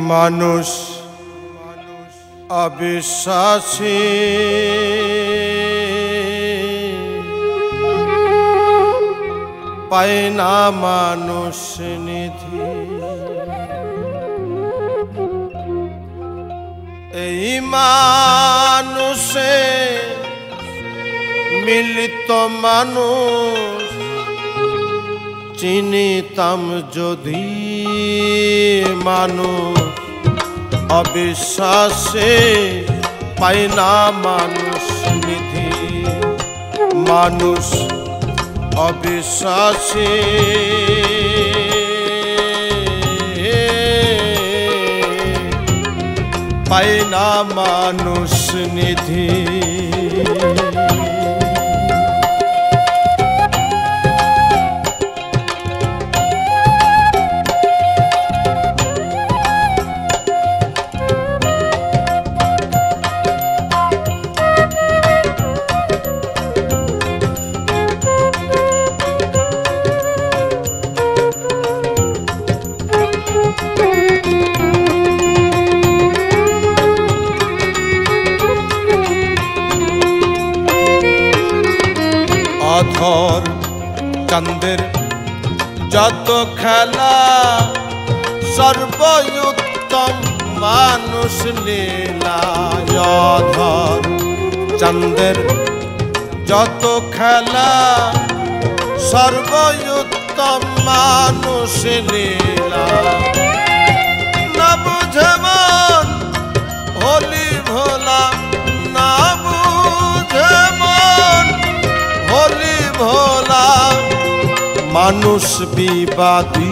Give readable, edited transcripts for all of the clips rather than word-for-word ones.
মানুষ অবিশ্বাসী পায় না মানুষ নিধি। এই মানুষে মিলিত মানুষ চিনিতাম যদি মানুষ অবিশ্বাসে পায় না মানুষ নিধি। মানুষ অবিশ্বাসে পায় না মানুষ নিধি। অধর চাঁদের যত খেলা সর্বোত্তম মানুষ লীলা। অধর চাঁদের যত খেলা সর্বোত্তম মানুষ লীলা। না বুঝে মন হলি ভোলা, না বুঝে মন হলি ভোলা। মানুষ বিবাদী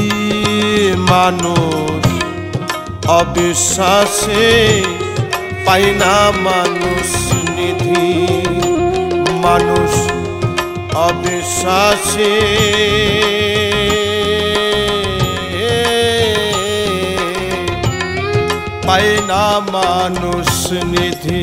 মানুষ অবিশ্বাসে পায় না মানুষ নিধি। মানুষ অবিশ্বাসে পায় না মানুষ নিধি।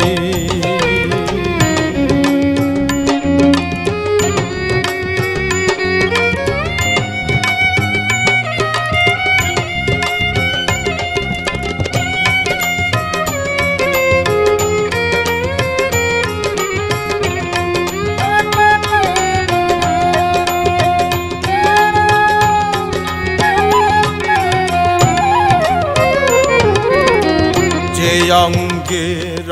অঙ্গের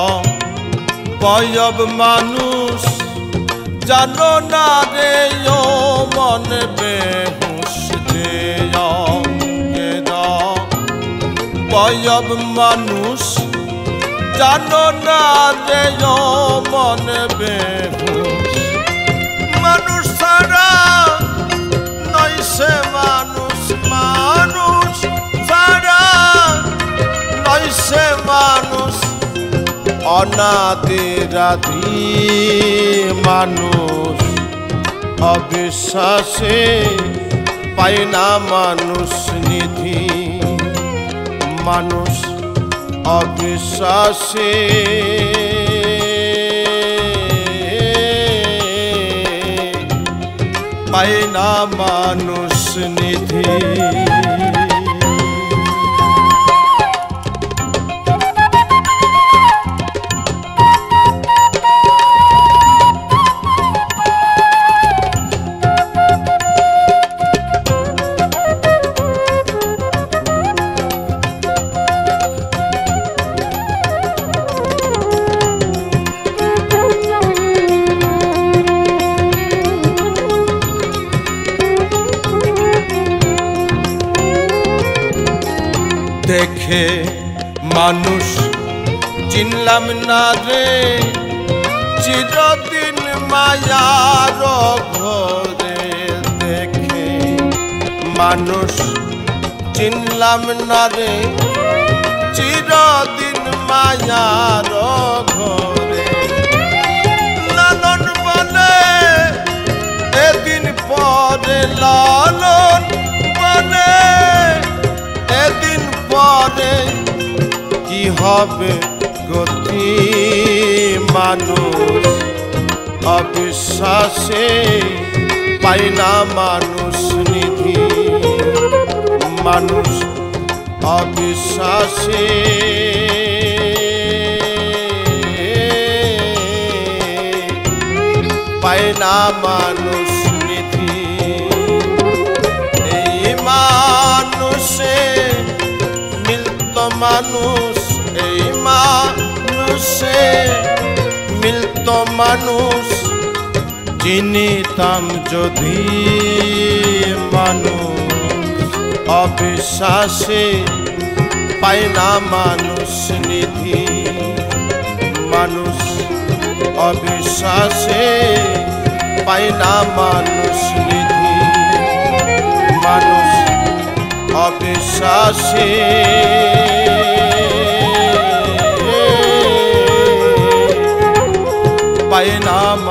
বয়ব মানুষ জানো না রে মন বেহুশ। যে অঙ্গের বয়ব মানুষ জানো না রে মন বেহুশ। মানুষ ছাড়া নয় সে মানুষ, মানুষ ছাড়া সে মানুষ অনাদিরাদি। মানুষ অবিশ্বাসে পায় না মানুষ নিধি। মানুষ অবিশ্বাসে পায় না মানুষ নিধি। দেখে মানুষ চিনলাম না রে চিরদিন মায়ার ঘরে। দেখে মানুষ চিনলাম না রে চিরদিন মায়ার ঘরে। লালন বলে এদিন পরে, লালন বলে এদিন পরে কি হবে গতি। মানুষ অবিশ্বাসে পায় না মানুষ নিধি। মানুষ অবিশ্বাসে পায় না মানুষ নিধি। এই মানুষে মিলত মানুষ, এই মানুষে মিলত মানুষ চিনিতাম যদি মানুষ অবিশ্বাসে পায় না মানুষ নিধি। মানুষ অবিশ্বাসে পায় না মানুষ নিধি। মানুষ অবিশ্বাসে পায় না